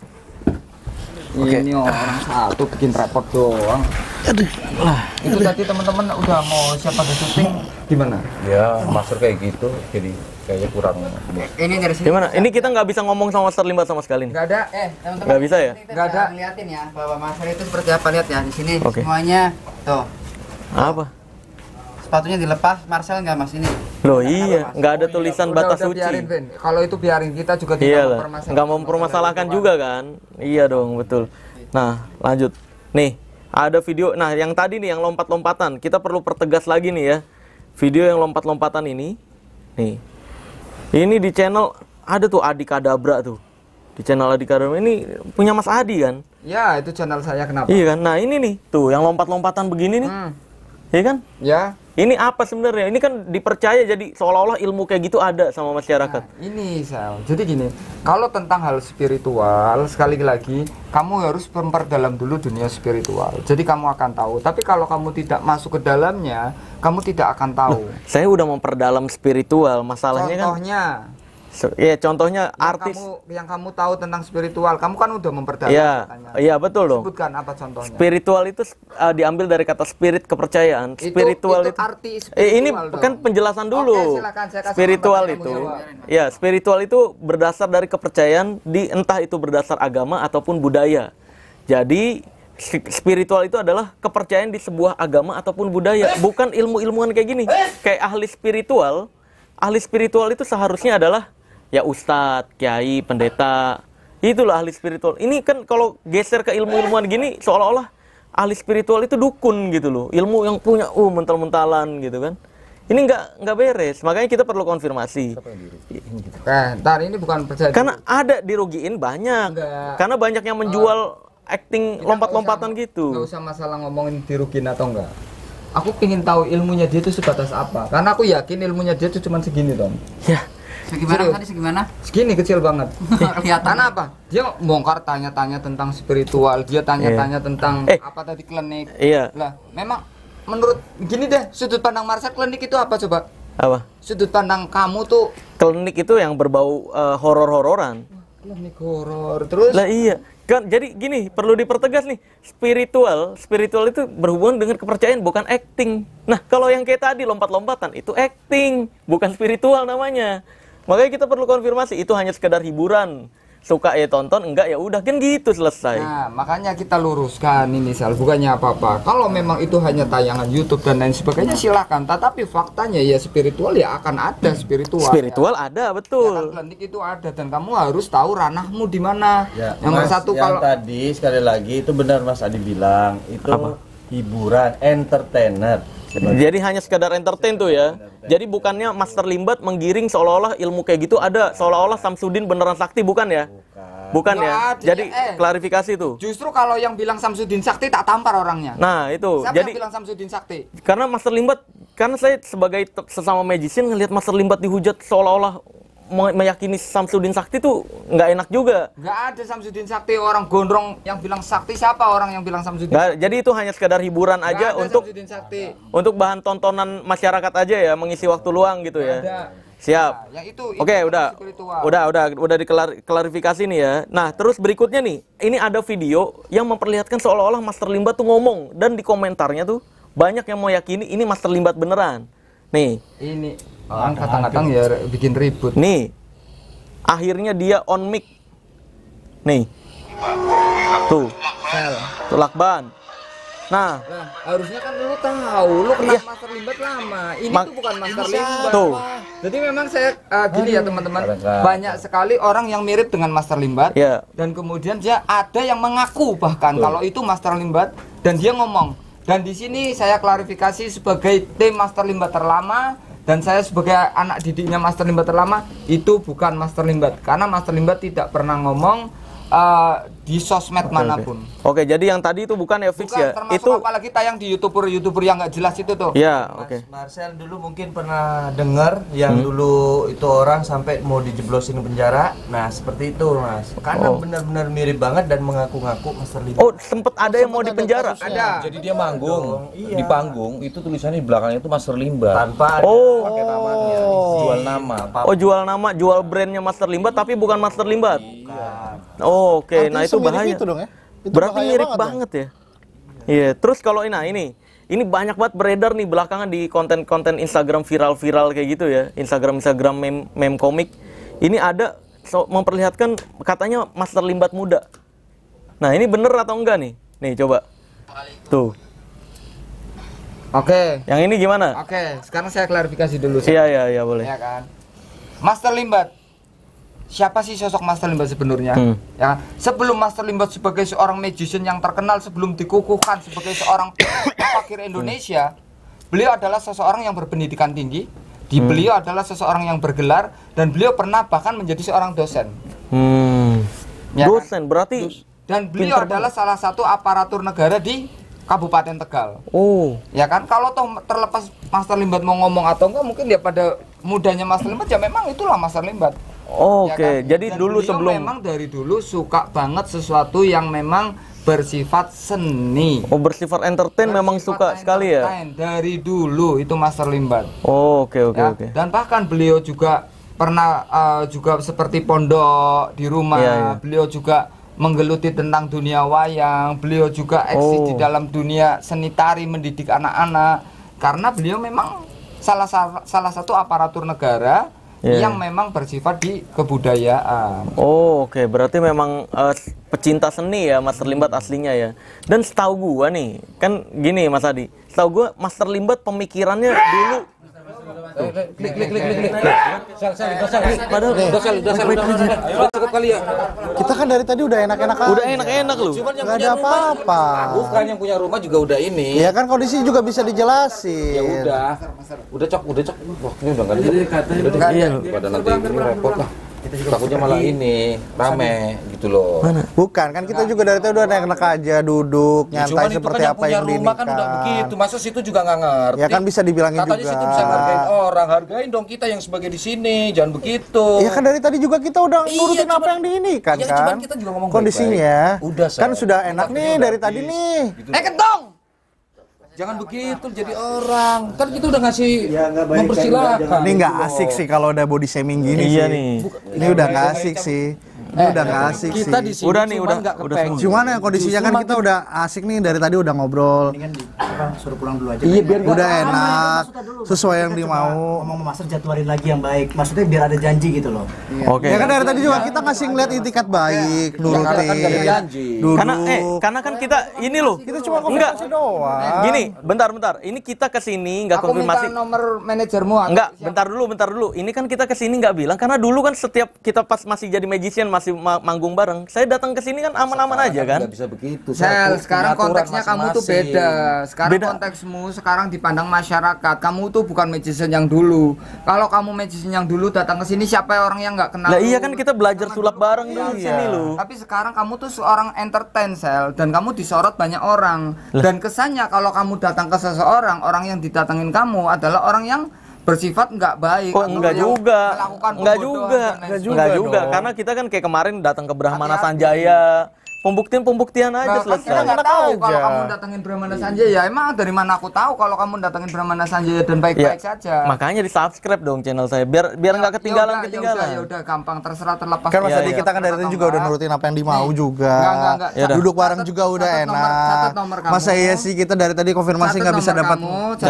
Ini orang satu bikin repot doang. Itu tadi teman-teman udah mau siapa ada syuting gimana? Ya master kayak gitu, jadi kayaknya kurang. Ini dari sini. Gimana? Ini kita nggak bisa ngomong sama Master Limbat sama sekali nih. Enggak ada. Teman-teman. Nggak bisa ya? Kita Nggak ada. bisa ngeliatin ya bahwa master itu seperti apa, lihat ya di sini Oke. semuanya. Tuh, Apa? sepatunya dilepas, Marcel nggak Mas ini? Loh iya, nggak ada tulisan batas Udah biarin, suci. Vin. Kalau itu biarin, kita juga tidak Iyalah, nggak mau mempermasalahkan juga kan? Iya dong, betul. Nah, lanjut. Nih, ada video. Nah, yang tadi nih, yang lompat-lompatan. Kita perlu pertegas lagi nih ya. Video yang lompat-lompatan ini. Nih. Ini di channel, ada tuh Adi Kadabra tuh. Di channel Adi Kadabra ini punya Mas Adi kan? Ya, itu channel saya kenapa? Iya kan? Nah, ini nih. Tuh, yang lompat-lompatan begini nih. Iya kan? Ya. Ini apa sebenarnya? Ini kan dipercaya jadi seolah-olah ilmu kayak gitu ada sama masyarakat. Nah, ini Sal. Jadi gini, kalau tentang hal spiritual, sekali lagi kamu harus memperdalam dulu dunia spiritual. Jadi kamu akan tahu. Tapi kalau kamu tidak masuk ke dalamnya, kamu tidak akan tahu. Saya udah memperdalam spiritual, masalahnya Contohnya, ya contohnya yang artis. kamu tahu tentang spiritual, kamu kan udah memperdalam Iya, katanya. iya betul dong. Sebutkan apa contohnya? Spiritual itu diambil dari kata spirit, kepercayaan. Spiritual itu itu, arti spiritual ini dong. kan penjelasan dulu. Oke, silakan, saya kasih Spiritual kesempatan itu, kamu jawab. ya spiritual itu berdasar dari kepercayaan di entah itu berdasar agama ataupun budaya. Jadi spiritual itu adalah kepercayaan di sebuah agama ataupun budaya, bukan ilmu-ilmuwan kayak gini. Kayak ahli spiritual itu seharusnya adalah ya ustadz, kiai, pendeta. Itulah ahli spiritual. Ini kan kalau geser ke ilmu-ilmuwan gini seolah-olah ahli spiritual itu dukun gitu loh. Ilmu yang punya mental-mentalan gitu kan. Ini nggak beres, makanya kita perlu konfirmasi. Ntar ini bukan percaya. Karena ada dirugiin banyak. Enggak. Karena banyak yang menjual acting lompat-lompatan gitu. Nggak usah masalah ngomongin dirugiin atau enggak. Aku pengen tahu ilmunya dia itu sebatas apa. Karena aku yakin ilmunya dia itu cuma segini, Tom. Ya, Segimana Serius? tadi segimana? Segini kecil banget. Kelihatan. Karena apa? Dia bongkar tanya-tanya tentang spiritual, dia tanya-tanya tentang apa tadi klinik. iya. Lah, memang menurut gini deh, sudut pandang Marcel klinik itu apa coba? Apa? Sudut pandang kamu tuh Klinik itu yang berbau horor-hororan. klinik horor. Terus Lah iya. Kan jadi gini, perlu dipertegas nih. Spiritual itu berhubungan dengan kepercayaan, bukan acting. Nah, kalau yang kayak tadi lompat-lompatan itu acting, bukan spiritual namanya. Makanya kita perlu konfirmasi, itu hanya sekedar hiburan. Suka ya tonton, enggak ya udah, kan gitu selesai. nah, makanya kita luruskan ini Sal, bukannya apa-apa. Kalau memang itu hanya tayangan YouTube dan lain sebagainya silakan, tetapi faktanya ya spiritual ya akan ada spiritual. Spiritual ya. ada, Ya kan, betul. klinik itu ada dan kamu harus tahu ranahmu di mana. Ya, Nomor Mas, satu yang kalau tadi sekali lagi itu benar Mas Adi bilang itu hiburan, entertainer. Jadi hanya sekedar entertain tuh ya. Jadi bukannya Master Limbat menggiring seolah-olah ilmu kayak gitu ada, seolah-olah Samsudin beneran sakti, bukan ya? Bukan Nggak ya. ada, Jadi klarifikasi tuh. justru kalau yang bilang Samsudin Sakti tak tampar orangnya. Nah, itu. Siapa Jadi yang bilang Samsudin Sakti? karena Master Limbat, karena saya sebagai sesama magician ngelihat Master Limbat dihujat seolah-olah meyakini Samsudin Sakti tuh nggak enak juga. Nggak ada Samsudin Sakti, orang gondrong yang bilang Sakti. Siapa orang yang bilang Samsudin? Jadi itu hanya sekedar hiburan Nggak aja ada untuk Samsudin Sakti. bahan tontonan masyarakat aja ya, mengisi waktu luang gitu ya. Ada. Siap. Nah, yang itu Oke, udah. spiritual. Udah diklarifikasi nih ya. Nah, terus berikutnya nih, ini ada video yang memperlihatkan seolah-olah Master Limbat tuh ngomong, dan di komentarnya tuh banyak yang mau yakini ini Master Limbat beneran. Nih, Ini orang kadang-kadang ya bikin ribut. nih. Akhirnya dia on mic. Nih. Tuh, tuh lakban. Nah, Nah, harusnya kan lu tahu, lu kenal Iya. Master Limbat lama. Ini Mak- tuh bukan Master Limbat. Tuh. Jadi memang saya gini ya teman-teman, Kadang-kadang. banyak sekali orang yang mirip dengan Master Limbat. ya. Dan kemudian dia ada yang mengaku bahkan kalau itu Master Limbat dan dia ngomong. Dan di sini saya klarifikasi sebagai tim Master Limbat terlama dan saya sebagai anak didiknya Master Limbat terlama, itu bukan Master Limbat karena Master Limbat tidak pernah ngomong di sosmed manapun. Oke, jadi yang tadi itu bukan ya fix Bukan, ya. termasuk Itu apalagi tayang di YouTuber yang nggak jelas itu tuh. ya, Mas oke. Marcel dulu mungkin pernah dengar yang dulu itu orang sampai mau dijeblosin penjara. Nah, seperti itu, Mas. Karena Oh. benar-benar mirip banget dan mengaku-ngaku Master Limbat. Oh, sempet ada yang mau dipenjara. Ada. Jadi dia manggung Iya. di panggung itu tulisannya di belakangnya itu Master Limbat. Tanpa ada Oh. pakai namanya. Jual nama. Oh, jual nama, jual brandnya Master Limbat tapi bukan Master Limbat. Oh, oke. Artinya Nah, itu semirip bahaya. itu dong ya? Itu Berarti bahaya mirip banget banget ya. Iya, terus kalau ini banyak banget beredar nih belakangan di konten-konten Instagram viral-viral kayak gitu ya. Instagram meme komik. Ini ada memperlihatkan katanya Master Limbat muda. Nah, ini bener atau enggak nih? Nih, coba. Tuh. Oke. Yang ini gimana? Oke, sekarang saya klarifikasi dulu. Iya, boleh. Ya kan. Master Limbat. Siapa sih sosok Master Limbat sebenarnya? Ya kan? Sebelum Master Limbat sebagai seorang magician yang terkenal, sebelum dikukuhkan sebagai seorang fakir Indonesia, beliau adalah seseorang yang berpendidikan tinggi. Beliau adalah seseorang yang bergelar dan beliau pernah bahkan menjadi seorang dosen. Ya kan? Dosen, berarti Dan beliau adalah salah satu aparatur negara di Kabupaten Tegal. oh, Ya kan, kalau toh terlepas Master Limbat mau ngomong atau enggak, mungkin ya pada mudanya Master Limbat ya memang itulah Master Limbat. oke. Ya kan? Jadi Dan dulu beliau sebelum memang dari dulu suka banget sesuatu yang memang bersifat seni. bersifat entertain memang suka Bersifat sekali ya. entertain. Dari dulu itu Master Limbat. Oh, oke. Ya. Dan bahkan beliau juga pernah juga seperti pondok di rumah. Iya, iya. Beliau juga menggeluti tentang dunia wayang. Beliau juga eksis di dalam dunia seni tari, mendidik anak-anak. Karena beliau memang salah satu aparatur negara yang memang bersifat di kebudayaan. Oh, oke. Berarti memang pecinta seni ya Master Limbat aslinya ya. Dan setahu gua nih, kan gini Mas Adi. Setahu gua Master Limbat pemikirannya dulu tuh. Klik. Padahal udah cukup kali ya. Kita kan dari tadi udah enak-enak aja. Udah enak-enak lu. Cuman yang Nggak punya ada apa-apa. Bukan yang punya rumah juga udah ini. Ya kan kondisi juga bisa dijelasin. Ya udah cok. Wah, ini udah enggak ada. Iya lu. Pada nanti ini repot lah. Takutnya malah ini rame gitu loh. Bukan, kan kita juga dari tadi udah enak-enak aja, duduk, nyantai Cuman itu seperti kan apa yang rumah kan udah begitu. Masa situ juga nggak ngerti. Ya kan bisa dibilangin Katanya juga. situ bisa hargain orang, hargain dong kita yang sebagai di sini, jangan begitu. Ya kan dari tadi juga kita udah nurutin apa yang di ini kan. Iya, cuman kita juga ngomong kondisinya. baik-baik. Udah, kan Sal. sudah enak nih dari tadi nih. Gitu. Kentong! Jangan begitu jadi orang. Kan kita udah ngasih mempersilahkan. Ini nggak asik sih kalau udah body shaming gini Iya sih. nih. Ini udah nggak asik sih. Ini udah nggak asik sih. Kita di sini Udah nih, cuman udah nggak udah kepeng. Cuman ya kondisinya kan kita udah asik nih dari tadi udah ngobrol. Suruh pulang dulu aja. Iya biar Udah enak, sesuai yang dimau. Ngomong sama Master jadwalin lagi yang baik. Maksudnya biar ada janji gitu loh. Oke. Ya kan dari tadi juga kita ngasih ngeliat itikat baik, Karena kan nggak ada nurutin. janji. Duduk. Karena kan kita ini loh. Kita cuma enggak. konfirmasi doang. Gini, bentar. Ini kita kesini nggak Aku minta konfirmasi. nomor manajermu. Enggak, bentar dulu. Ini kan kita kesini nggak bilang karena dulu kan setiap kita pas masih jadi magician masih manggung bareng, saya datang ke sini kan aman-aman aja kan. Nggak bisa begitu. Sel, sekarang Aturan konteksnya kamu tuh masing-masing. beda. Sekarang Beda. konteksmu sekarang dipandang masyarakat. Kamu tuh bukan magician yang dulu. Kalau kamu magician yang dulu datang ke sini, siapa orang yang nggak kenal? Lah lu? iya kan kita belajar sulap bareng dulu di sini loh. Tapi sekarang kamu tuh seorang entertain, Sel, dan kamu disorot banyak orang. Dan kesannya kalau kamu datang ke seseorang, orang yang didatangin kamu adalah orang yang bersifat nggak baik. Oh atau enggak yang juga. melakukan Enggak pembodohan juga. dan lain sebagainya. Enggak juga karena kita kan kayak kemarin datang ke Brahmana Sanjaya. Pembuktian aja Nah, kan kita selesai. nggak tahu aja. kalau kamu datengin Brahmana Sanjaya. Emang dari mana aku tahu kalau kamu datengin Brahmana Sanjaya dan baik-baik saja? Makanya di subscribe dong channel saya biar nggak ketinggalan. Ya udah gampang terserah terlepas. Kan Mas Iya, Adi iya. kita kan dari tadi juga udah nurutin apa yang dimau juga. Enggak. Yaudah. Duduk bareng juga udah Catat enak. nomor kamu. Masa iya sih kita dari tadi konfirmasi nggak bisa dapat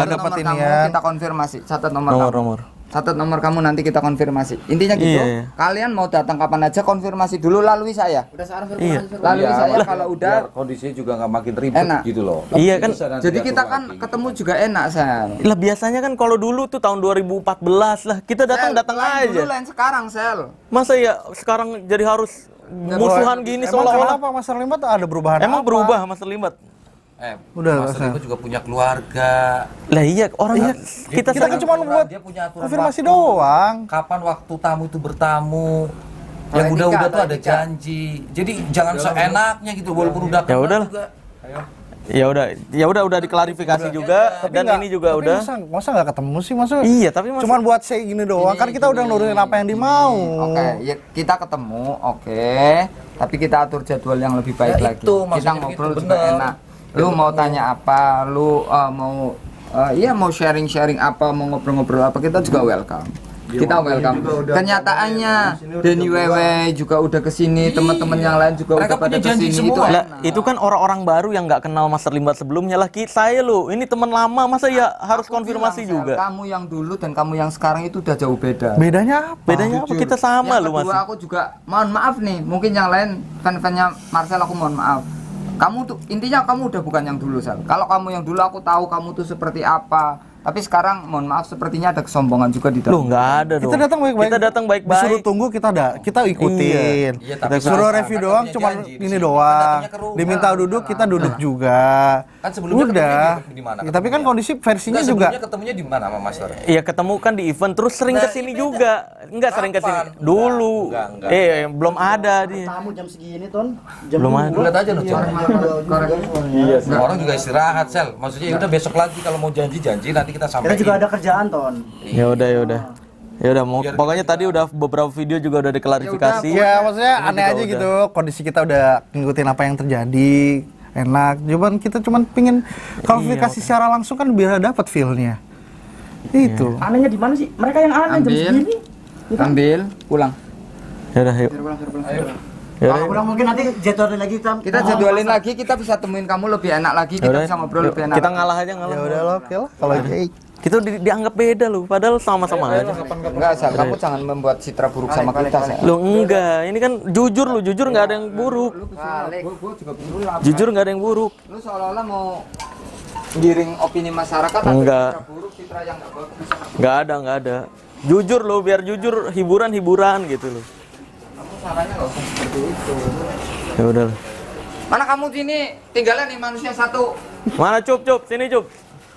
kita konfirmasi. Catat nomor kamu. Nomor. Catat nomor kamu nanti kita konfirmasi. Intinya gitu. Iya. Kalian mau datang kapan aja konfirmasi dulu lalui saya. Iya. Lalui saya kalau udah Biar kondisinya juga nggak makin ribet Enak. gitu loh. Iya kan. jadi kita kan ketemu juga enak, Sel. Lah biasanya kan kalau dulu tuh tahun 2014 lah kita datang Sel, lain aja. Dulu lain sekarang, Sel. Masa ya sekarang jadi harus musuhan gini Emang seolah-olah. kenapa Mas Limbat ada perubahan? Emang apa? berubah Mas Limbat? Udah, Mas Sal. Limbat juga punya keluarga. Lah iya orangnya kita Kita kan cuma buat Dia punya aturan konfirmasi waktu. doang. Kapan waktu tamu itu bertamu? Yang Kalau udah-udah nikah, tuh kalau ada nikah. janji. Jadi jangan seenaknya gitu walaupun udah Ya kenal udahlah. juga. ya udah diklarifikasi juga dan nggak- ini juga tapi udah. Masa nggak ketemu sih masa? Iya, tapi masa- cuman buat say gini doang. Kan kita udah nurutin apa yang dimau. Oke, ya kita ketemu, oke. Tapi kita atur jadwal yang lebih baik Ya lagi. itu, Kita maksudnya ngobrol gitu, juga bener. enak. Lu mau tanya apa? Lu mau mau sharing-sharing apa? Mau ngobrol-ngobrol apa? Kita juga welcome. Kita welcome. Kenyataannya Denny Wewe juga udah kesini, teman-teman yang lain juga Mereka udah pada punya janji kesini. Itu semua. Lah, enak. itu kan orang-orang baru yang nggak kenal Master Limbat sebelumnya lah. Saya lo, ini teman lama, masa ya harus Aku konfirmasi bilang, Sel, juga. Kamu yang dulu dan kamu yang sekarang itu udah jauh beda. Bedanya apa? Bedanya apa? Kita sama Yang lo kedua, masih. aku juga mohon maaf nih, mungkin yang lain fan-fannya Marcel aku mohon maaf. Kamu tuh intinya kamu udah bukan yang dulu, Sel. Kalau kamu yang dulu aku tahu kamu tuh seperti apa. Tapi sekarang mohon maaf sepertinya ada kesombongan juga di Loh dalam. nggak ada dong. Kita datang baik-baik. Kita datang baik-baik. Disuruh tunggu kita ikutin. Iya, tapi Suruh sekarang review kan doang punya cuman janji di ini sini. doang. Kan datangnya ke rumah. Diminta duduk kita duduk juga. Kan sebelumnya Udah. ketemunya di mana? Ya, tapi kan kondisi versinya Enggak, juga sebelumnya ketemunya di mana sama Master? Iya ketemu kan di event terus sering Nah, kesini ini juga. Enggak sering kesini. Kapan? Dulu. Enggak. Belum ada dia. Tamu jam segini, Ton. Jam Belum ada. Lu lihat aja loh, Cor. Orang juga istirahat, Sel. Maksudnya ya udah besok lagi kalau mau janji-janji nanti kita Kita sampai. juga ada kerjaan, Ton. Ya udah. Ya udah, pokoknya tadi udah beberapa video juga udah diklarifikasi. ya maksudnya aneh aja gitu. Kondisi kita udah ngikutin apa yang terjadi. Enak. Cuman pingin klarifikasi secara langsung kan biar dapat feel-nya. Itu. Anehnya di mana sih? Mereka yang aneh jam Ambil. segini. Ambil, pulang. Ya udah, yuk. Ya udah. Pulang mungkin nanti jadwalin lagi Kita jadwalin lagi, kita bisa temuin kamu lebih enak lagi, kita Yaudah. bisa ngobrol lebih enak. Kita ngalah aja ngalah. Ya udah lo, oke lah. Kalau Kita dianggap beda loh, padahal sama-sama aja. Enggak, Sal, kamu jangan membuat citra buruk sama kita, Sal. Lo enggak, ini kan jujur nggak ada yang buruk. Balik. Jujur nggak ada yang buruk. Lu seolah-olah mau giring opini masyarakat atau Enggak. citra buruk, citra yang nggak bagus. Nggak ada. Jujur loh, biar jujur, hiburan gitu loh. Kamu salahnya nggak usah seperti itu. Ya udah. Mana kamu sini tinggalnya nih manusia satu. Mana Cup, sini Cup.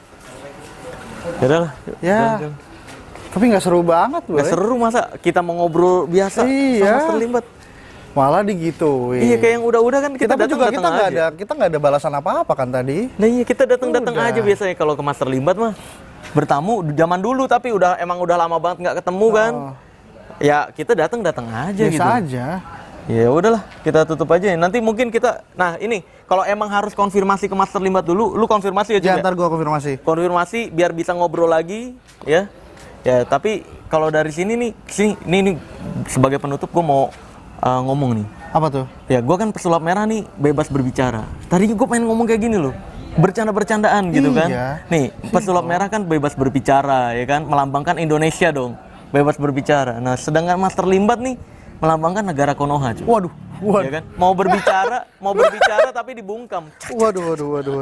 Ya udah lah. Ya. Tapi nggak seru banget loh. Nggak seru masa kita mau ngobrol biasa Iya. sama terlibat. Malah digituin. Iya, kayak yang udah-udah kan kita Tapi juga datang aja. kita nggak ada balasan apa-apa kan tadi. Nah iya, kita datang Udah. aja biasanya kalau ke Master Limbat mah. Bertamu zaman dulu tapi emang udah lama banget nggak ketemu kan. Ya kita datang aja Biasa gitu. aja. Ya udahlah, kita tutup aja. Nanti mungkin kita, nah ini kalau emang harus konfirmasi ke Master Limbat dulu, lu konfirmasi aja. Ya, ntar gua konfirmasi. Konfirmasi biar bisa ngobrol lagi, ya. Ya, tapi kalau dari sini nih, ini sebagai penutup gua mau ngomong nih. Apa tuh? Ya, gua kan pesulap merah nih bebas berbicara. Tadi gua pengen ngomong kayak gini loh. Bercanda-bercandaan gitu kan. Nih, pesulap merah kan bebas berbicara, ya kan? Melambangkan Indonesia dong. Bebas berbicara. Nah, sedangkan Master Limbat nih melambangkan negara Konoha, cuy. Waduh. Ya kan? Mau berbicara tapi dibungkam. Waduh.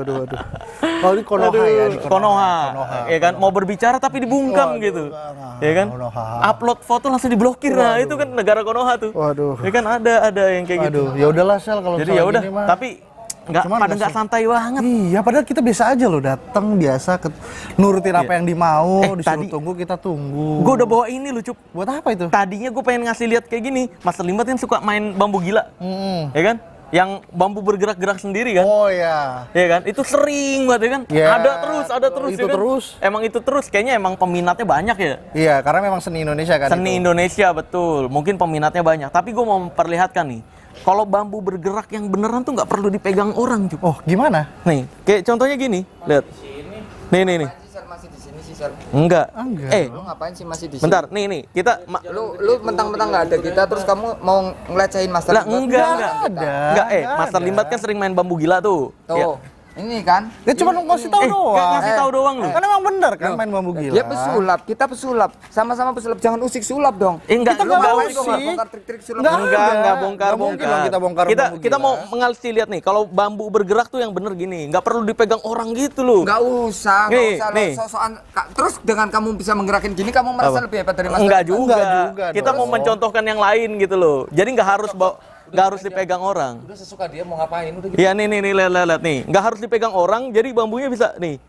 Kalau di Konoha ya, di Konoha. Ya kan? Mau berbicara tapi dibungkam gitu. Ya kan? Upload foto langsung diblokir. Nah, itu kan negara Konoha tuh. Waduh. Ya kan ada yang kayak gitu. Aduh, ya udahlah Sel kalau jadi ya udah, tapi nggak santai banget. Iya, padahal kita biasa aja loh, datang biasa nurutin apa yang dimau, disuruh tunggu kita tunggu. Gue udah bawa ini lucu. Buat apa itu? Tadinya gue pengen ngasih lihat kayak gini. Master Limbat kan suka main bambu gila, ya kan? Yang bambu bergerak-gerak sendiri kan? Oh ya. Ya kan? Itu sering banget ya kan? Ya, ada terus. Itu ya kan? terus. Emang itu terus. Kayaknya emang peminatnya banyak ya. Iya, karena memang seni Indonesia kan. Seni Indonesia betul. Mungkin peminatnya banyak. Tapi gue mau memperlihatkan nih. Kalau bambu bergerak yang beneran tuh nggak perlu dipegang orang, Cuk. Oh, gimana? Nih, kayak contohnya gini, lihat. Nih. Masih di sini sih, Sel. Enggak. Lu ngapain sih masih di sini? Bentar, nih. Kita lu mentang-mentang nggak ada kita terus kamu mau ngelecehin Master lah, Limbat? enggak. Master Limbat kan sering main bambu gila tuh. Tuh. Ya. Ini kan? Dia cuma ngasih tahu doang. Ngasih tahu doang lu. Kan emang bener kan main bambu gila. Dia pesulap, kita pesulap. Sama-sama pesulap, jangan usik sulap dong. Enggak, Kita lu nggak enggak usik. Bongkar trik-trik sulap. Enggak bongkar. mungkin dong kita bongkar bambu Kita gila. mau mengasih lihat nih, kalau bambu bergerak tuh yang bener gini, nggak perlu dipegang orang gitu loh. Nggak usah Nih. sok-sokan. Terus dengan kamu bisa menggerakin gini, kamu merasa lebih hebat dari Master Enggak Limbat? juga. Kita dong. mau mencontohkan yang lain gitu loh. Jadi nggak harus dipegang orang. Udah sesuka dia mau ngapain udah gitu. Iya nih lihat nih. Nggak harus dipegang orang, jadi bambunya bisa nih.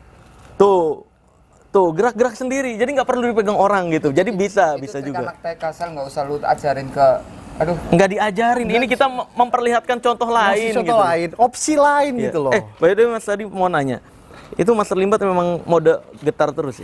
Tuh gerak-gerak sendiri. Jadi nggak perlu dipegang orang gitu. Jadi bisa juga. Anak TK Sel nggak usah lu ajarin ke. Aduh. Nggak diajarin. Ini kita memperlihatkan contoh lain. Contoh gitu. lain, opsi lain Iya. gitu loh. By the way, Mas tadi mau nanya. Itu Master Limbat memang mode getar terus ya?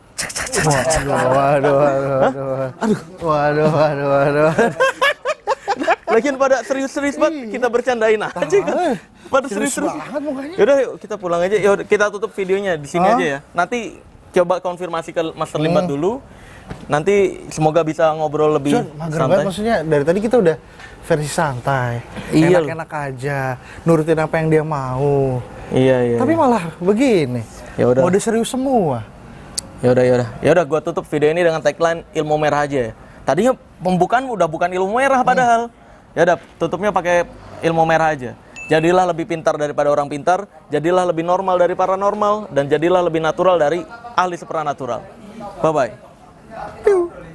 Waduh. Lagian pada serius-serius banget, kita bercandain aja kan. Pada serius-serius. Yaudah yuk kita pulang aja. Yaudah kita tutup videonya di sini aja ya. Nanti coba konfirmasi ke Master Limbat dulu. Nanti semoga bisa ngobrol lebih Mager banget, santai. maksudnya dari tadi kita udah versi santai. Iya. Enak-enak aja, nurutin apa yang dia mau. Iya. Tapi malah begini. Ya udah. Mode serius semua. Yaudah gua tutup video ini dengan tagline ilmu merah aja ya. Tadinya pembukaan udah bukan ilmu merah padahal. Ya udah, tutupnya pakai ilmu merah aja. Jadilah lebih pintar daripada orang pintar, jadilah lebih normal dari paranormal, dan jadilah lebih natural dari ahli supranatural. Bye-bye.